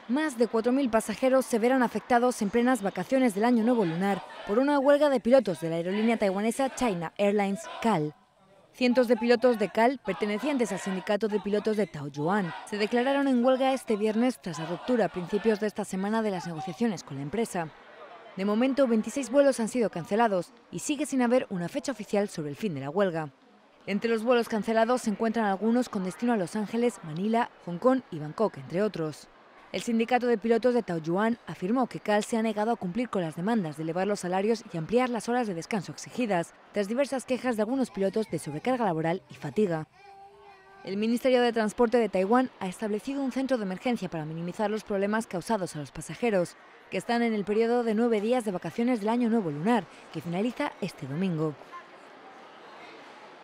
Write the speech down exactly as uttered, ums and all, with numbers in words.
Más de cuatro mil pasajeros se verán afectados en plenas vacaciones del Año Nuevo Lunar por una huelga de pilotos de la aerolínea taiwanesa China Airlines C A L. Cientos de pilotos de C A L, pertenecientes al sindicato de pilotos de Taoyuan, se declararon en huelga este viernes tras la ruptura a principios de esta semana de las negociaciones con la empresa. De momento, veintiséis vuelos han sido cancelados y sigue sin haber una fecha oficial sobre el fin de la huelga. Entre los vuelos cancelados se encuentran algunos con destino a Los Ángeles, Manila, Hong Kong y Bangkok, entre otros. El sindicato de pilotos de Taoyuan afirmó que C A L se ha negado a cumplir con las demandas de elevar los salarios y ampliar las horas de descanso exigidas, tras diversas quejas de algunos pilotos de sobrecarga laboral y fatiga. El Ministerio de Transporte de Taiwán ha establecido un centro de emergencia para minimizar los problemas causados a los pasajeros, que están en el periodo de nueve días de vacaciones del Año Nuevo Lunar, que finaliza este domingo.